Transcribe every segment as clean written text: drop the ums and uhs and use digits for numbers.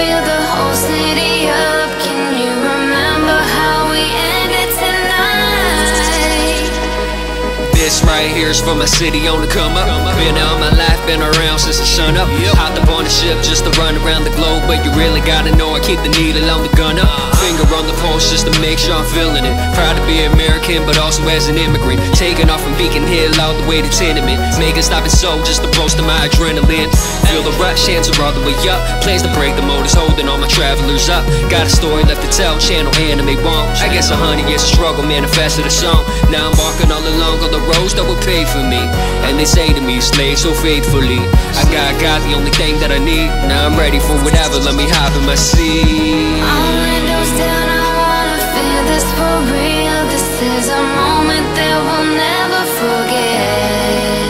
fill the whole city up. Can you remember how we ended tonight? This right here's for my city on the come up. Been all my life, been around since the sun up. Hopped up on the ship just to run around the globe, but you really gotta know I keep the needle on the gun up. Finger on the pulse just to make sure I'm feeling it. Proud to be American, but also as an immigrant. Taking off from Beacon Hill all the way to Tenement. Making stop and soul just to boast of my adrenaline. Feel the rush, hands are all the way up. Plans to break the motors, holding all my travelers up. Got a story left to tell, channel anime won't. I guess 100 years of struggle manifested a song. Now I'm walking all along on the roads that will pay for me. And they say to me, slave so faithfully. I got the only thing that I need. Now I'm ready for whatever, let me hop in my seat. All windows down, I wanna feel this for real. This is a moment that we'll never forget.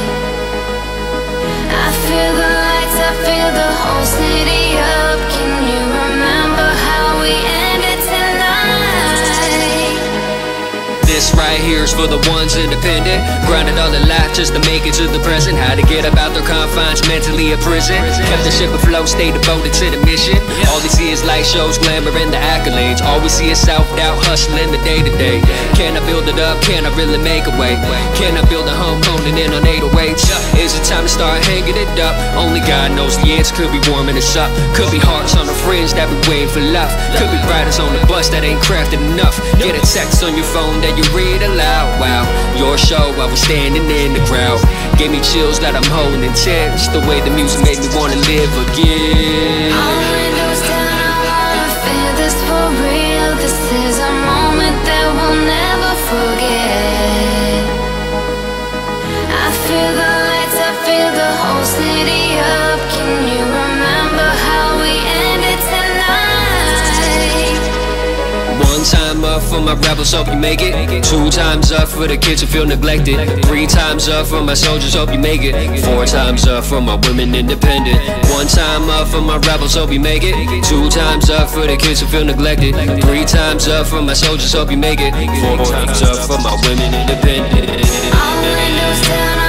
I feel the lights, I feel the whole city up. Can you remember how we ended tonight? This right here is for the ones independent. Grinded all their life just to make it to the present. How to get up out their confines, mentally a prison. Kept the ship afloat, stay devoted to the mission. All they see is light shows, glamour, and the accolades. All we see is self-doubt, hustling the day-to-day. Can I build it up? Can I really make a way? Can I build a home, honing in on 808s? Is it time to start hanging it up? Only God knows the answer. Could be warming us up. Could be hearts on the fringe that be waiting for love. Could be riders on the bus that ain't crafted enough. Get a text on your phone that you read aloud. Wow, your show, I was standing in the crowd. Gave me chills that I'm holding intense. The way the music made me wanna live again. All windows down, I wanna feel this for real. This is a moment that we'll never forget. I feel the lights, I feel the whole city up. Can you remember how we ended tonight? One time up for my rebels, hope you make it. 2 times up for the kids who feel neglected. 3 times up for my soldiers, hope you make it. 4 times up for my women independent. 1 time up for my rebels, hope you make it. 2 times up for the kids who feel neglected. 3 times up for my soldiers, hope you make it. 4 times up for my women independent. All windows down,